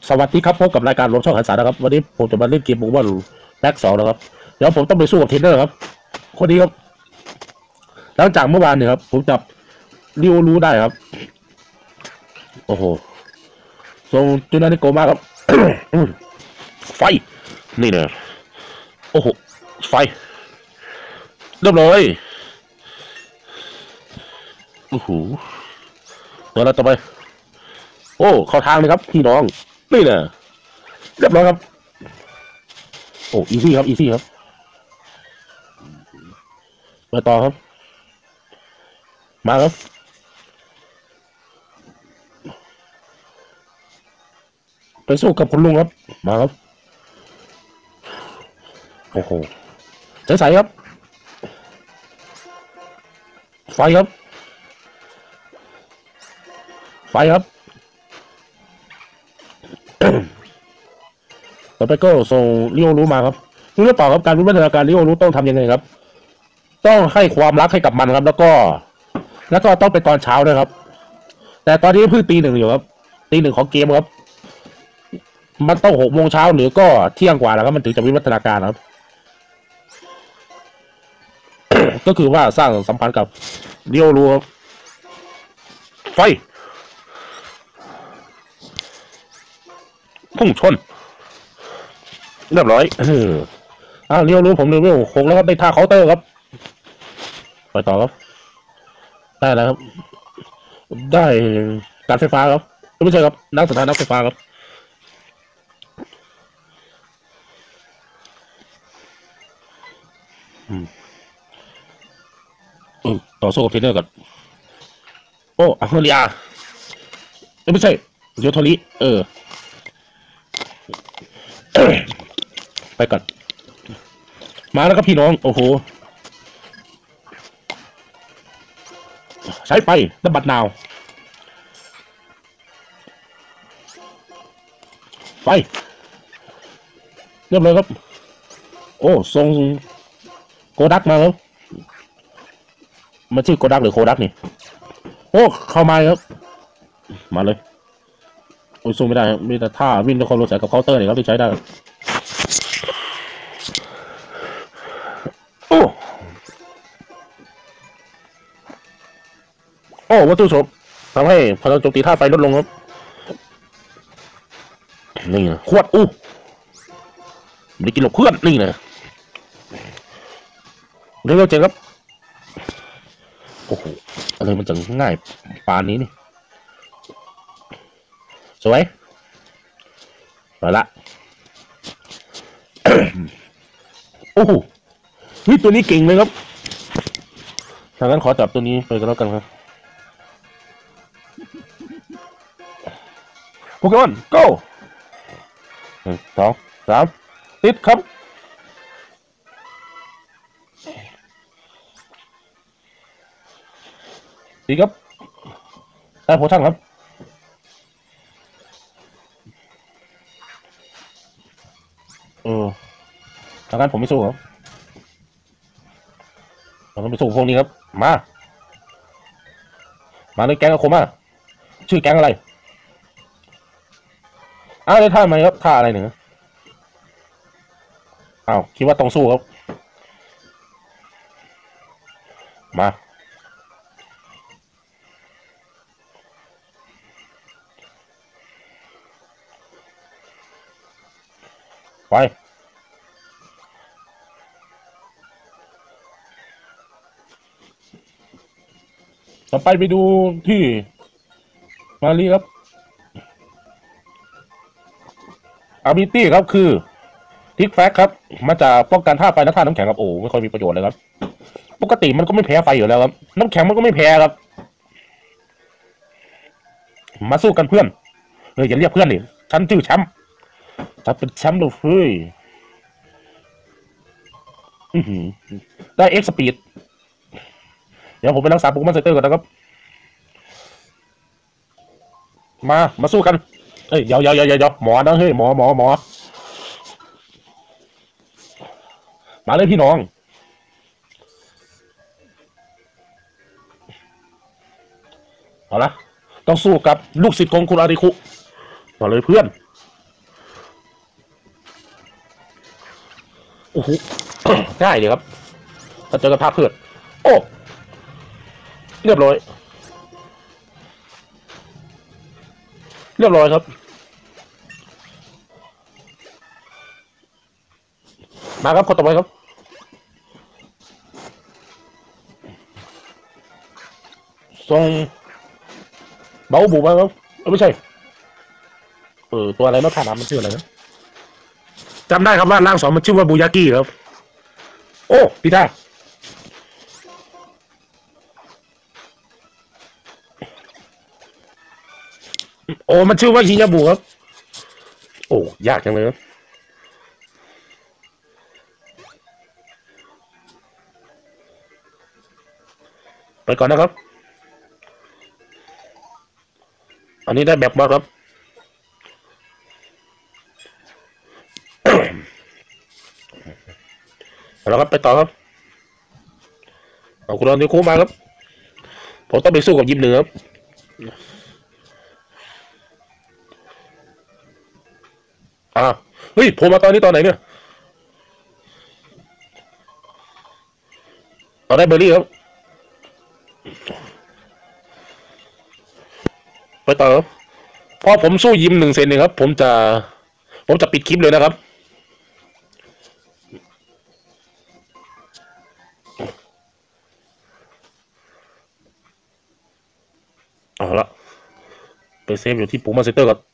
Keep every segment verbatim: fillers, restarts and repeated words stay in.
สวัสดีครับพบกับรายการรวมช่องหันษานะครับวันนี้ผมจะมาเล่นเกมโอเวอร์แบ็กสองนะครับเดี๋ยวผมต้องไปสู้กับเทรนเนอร์ครับคนนี้ครับหลังจากเมื่อวานเนี่ยครับผมจับริวรู้ได้ครับโอ้โหทรงจุนานิโกมากครับ ไฟนี่เนี่ยโอ้โหไฟเรียบร้อยโอ้โหเดี๋ยวเราต่อไปโอ้เข้าทางเลยครับพี่น้องนี่เนี่ยเรียบร้อยครับโอ้อีซี่ครับอีซี่ครับไปต่อครับมาครับไปสู้กับคุณลุงครับมาครับโอ้โหใสๆครับไฟครับไฟครับต่อไปก็ส่งลิโอรู้มาครับรู้หรือเปล่าครับการวิวัฒนาการลิโอรู้ต้องทำยังไงครับต้องให้ความรักให้กับมันครับแล้วก็แล้วก็ต้องเป็นตอนเช้าด้วยครับแต่ตอนนี้เพิ่งตีหนึ่งอยู่ครับตีหนึ่งของเกมครับมันต้องหกโมงเช้าหรือก็เที่ยงกว่าแล้วครับมันถึงจะวิวัฒนาการครับ ก็คือว่าสร้างสัมพันธ์กับลิโอรู้ครับไฟพุ่งชนเรียบร้อยเอออ่าลิโอรู้ผมเลเวลหกแล้วครับได้ท่าเคาน์เตอร์ครับไปต่อครับได้แล้วครับได้การไฟฟ้าครับไม่ใช่ครับนักสถานักไฟฟ้าครับอืมอืมต่อสู้กับเทรนเนอร์ก่อนโอ้อัลเรียไม่ใช่โยโทริเออ ไปก่อนมาแล้วครับพี่น้องโอ้โหใช้ไปน้ำบัดนาวไปเรียบร้อยครับโอ้ทรงโกดักมาแล้วมันชื่อโกดักหรือโคดักนี่โอ้เข้ามาครับมาเลยโอ้ยสู้ไม่ได้ครับมีแต่ท่าวิ่งด้วยความรู้สึกกับเคาน์เตอร์เนี่ยครับที่ใช้ได้โอ้โอ้วัตถุโฉบทำให้พลังโจมตีท่าไฟลดลงครับนี่นะขวดอู้ไม่ได้กินหลบเพื่อนนี่นะเร็วๆเจ๋งครับโอ้โหอะไรมันจะง่ายปานนี้นี่สวยมาละโอ้โหนี่ตัวนี้เก่งเลยครับถ้างั้นขอจับตัวนี้ไปกันแล้วกันครับโปเกมอน go หนึ่งสองสามติดครับตีครับได้โพชั่นครับเออถ้างั้นผมไม่สู้ครับเราต้องไปสู้พวกนี้ครับมามาเลยแก๊งอะโคมาชื่อแก๊งอะไรอ้าวได้ท่าไหมครับท่าอะไรหนึ่งอ้าวคิดว่าต้องสู้ครับมาไปต่อไปไปดูที่มาลีครับอาบิตี้ครับคือทิกแฟกครับมาจากป้องกันท่าไฟและท่าน้ำแข็งครับโอ้ไม่ค่อยมีประโยชน์เลยครับปกติมันก็ไม่แพ้ไฟอยู่แล้วครับน้ำแข็งมันก็ไม่แพ้ครับมาสู้กันเพื่อนเอออย่าเรียกเพื่อนดิฉันชื่อแชมป์ฉันเป็นแชมป์เลยเฮ้ยได้เอ็กซ์สปีดเดี๋ยวผมไปรักษาโปเกมอนเซ็นเตอร์ก่อนนะครับมามาสู้กันเอ้ยเดี๋ยวเดี๋ยวเดี๋ยวเดี๋ยวหมอนะเฮ้ยหมอหมอหมอมาเลยพี่น้องเอาละต้องสู้กับลูกศิษย์ของคุณอาริคุมาเลยเพื่อนโอ้โห ง่ายเลยครับถ้าเจอกับภาพเพื่อนโอ้เรียบร้อยเรียบร้อยครับมาครับคนต่อไปครับทรงเบาบุมาครับเออไม่ใช่เออตัวอะไรนะท่าน้ำมันชื่ออะไรนะจำได้ครับว่าร่างสองมันชื่อว่าบูยากิครับโอ้พี่ท่าโอ้มันชื่อว่าฮิยาบุครับโอ้ยากจังเลยครับไปก่อนนะครับอันนี้ได้แบบมาครับแล้วครับไปต่อครับเอาคุณรอนนิ้วโค้งมาครับผมต้องไปสู้กับยิมเหนือครับอ่าเฮ้ยผมมาตอนนี้ตอนไหนเนี่ยเอาได้เบอร์รี่ครับไปต่อครับพอผมสู้ยิมหนึ่งเซนเนี่ยครับผมจะผมจะปิดคลิปเลยนะครับเอาละไปเซฟอยู่ที่ปุ่มมาสเตอร์ก่อน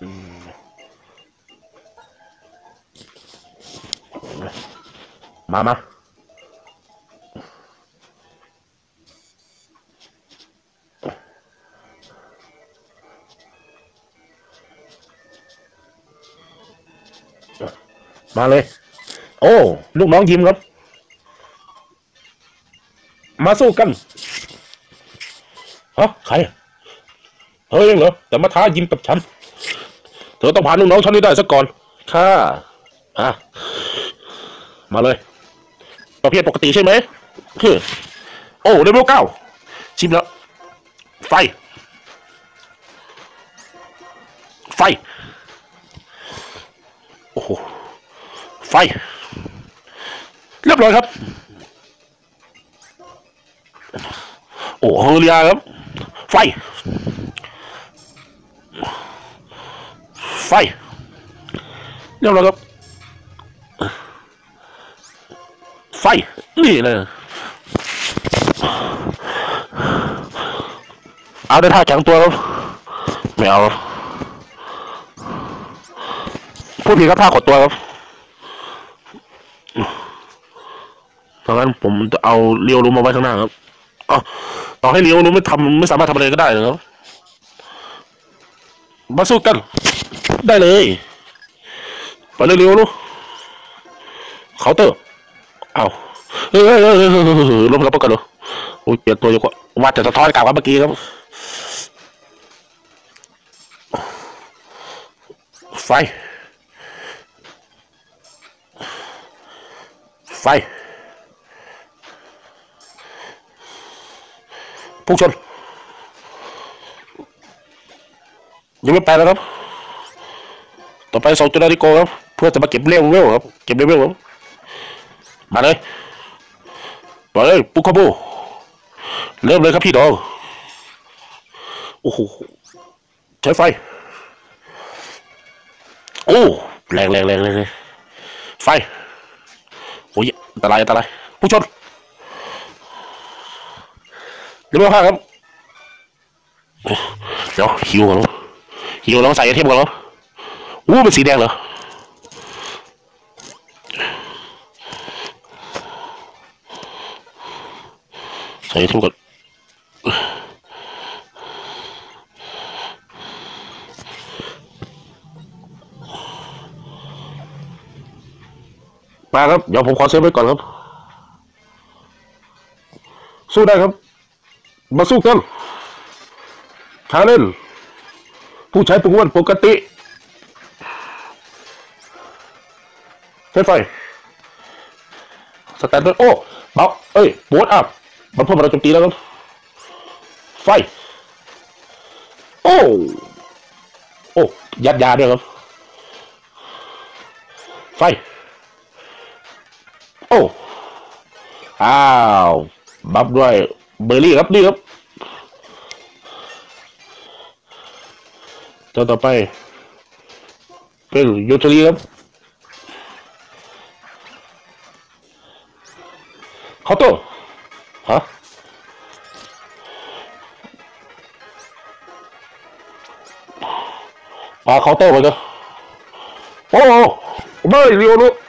มามามาเลยโอ้ลูกน้องยิมครับมาสู้กันฮะใครเฮ้ยเหรอแต่มาท้ายิมกับฉันเธอต้องผ่านลูกน้องฉันให้ได้ซะก่อนค่ะอ่ะมาเลยประเภทปกติใช่ไหมคือโอ้เลเวลเก้าชิมแล้วไฟไฟโอ้โหไฟเรียบร้อยครับโอ้เฮเรียครับไฟไฟเรียบร้อยครับไฟนี่เลยเอาได้ท่าแข็งตัวครับไม่เอาพูดผิดครับท่าขดตัวครับเพราะงั้นผมจะเอาเรียวรูมาไว้ข้างหน้าครับอ๋อต่อให้เรียวรูไม่ทำไม่สามารถทำอะไรก็ได้นะครับมาสู้กันได้เลยไปเร็วๆลูกเคาน์เตอร์เอาเฮ้ยเฮ้ยเฮ้ยลบกับกันเลยโอ้ยเปลี่ยนตัวอยู่ก็ว่าแต่สะท้อนกลับมาเมื่อกี้ครับไฟไฟพุ่งชนยังไม่ไปแล้วครับต่อไปส่งตัวนาฬิกาครับเพื่อจะมาเก็บเลเวลครับเก็บเลเวลครับมาเลยมาเลยปุ๊กคาโบเริ่มเลยครับพี่น้องโอ้โหใช้ไฟโอ้แรงแรงแรงเลยไฟโอ้ยอันตรายอันตรายผู้ชนเรียบร้อยครับเดี๋ยวหิวก่อนหิวแล้วใส่ไอเทมก่อนแล้วอู้เป็นสีแดงเหรอใส่ไอเทมก่อนมาครับเดี๋ยวผมขอเซฟไว้ก่อนครับสู้ได้ครับมาสู้กันชาเลนผู้ใช้ปุกวันปกติใช้ไฟสแตนเดอร์โอ้เบาเอ้ยโบสอัพมันเพิ่มเราโจมตีแล้วครับไฟโอ้โอ้ยัดยาด้วยครับไฟโอ้อ้าวบัฟด้วยเบอร์รี่ครับนี่ครับตัวต่อไปเป็นยูทรีครับเคาน์เตอร์ฮะปาเคาน์เตอร์ไปจ้ะโอ้โหไม่เรียวรู้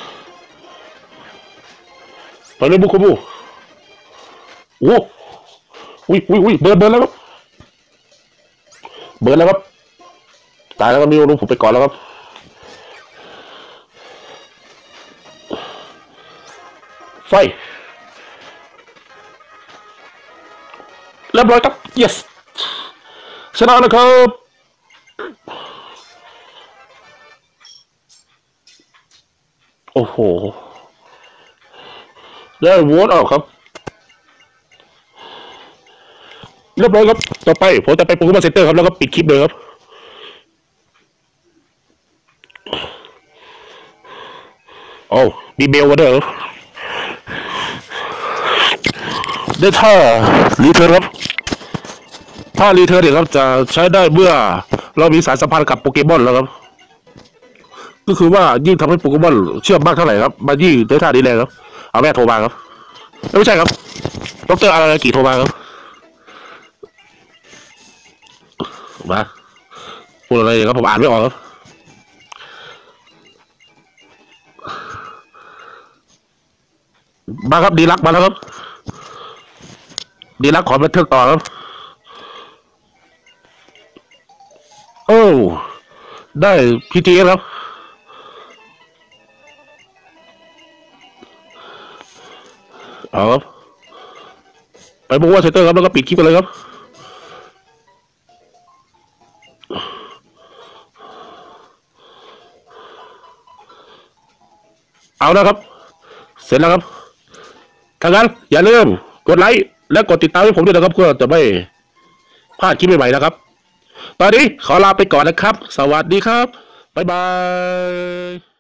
ไปเลยบุกบุกโอ้อุ้ยอุ้ยอุ้ยเบิร์นเบิร์นแล้วครับเบิร์นแล้วครับตายแล้วก็มีรู้ผมไปก่อนแล้วครับไฟเรียบร้อยครับ yes ชนะนะครับโอ้โหได้โหวตออกครับเรียบร้อยครับต่อไปผมจะไปโปเกมอนเซ็นเตอร์ครับแล้วก็ปิดคลิปเลยครับโอ้มีเบลมาด้วยเหรอได้ท่ารีเทิร์นครับท่ารีเทิร์นเนี่ยครับจะใช้ได้เมื่อเรามีสายสัมพันธ์กับโปเกมอนแล้วครับก็คือว่ายิ่งทำให้โปเกมอนเชื่อมมากเท่าไหร่ครับมันยิ่งได้ท่านี้แรงครับเอาแม่โทรมาครับไม่ใช่ครับดรอารากิโทรมาครับมาพูดอะไรครับผมอ่านไม่ออกครับมาครับดีลักมาแล้วครับดีลักขอมาเทิร์นต่อครับโอ้ได้พีจีครับเอาครับไปบอกว่าเซนเตอร์ครับแล้วก็ปิดคลิปกันเลยครับเอานะครับเสร็จแล้วครับถ้างั้นอย่าลืมกดไลค์และกดติดตามให้ผมด้วยนะครับเพื่อจะไม่พลาดคลิปใหม่ๆนะครับตอนนี้ขอลาไปก่อนนะครับสวัสดีครับบ๊ายบาย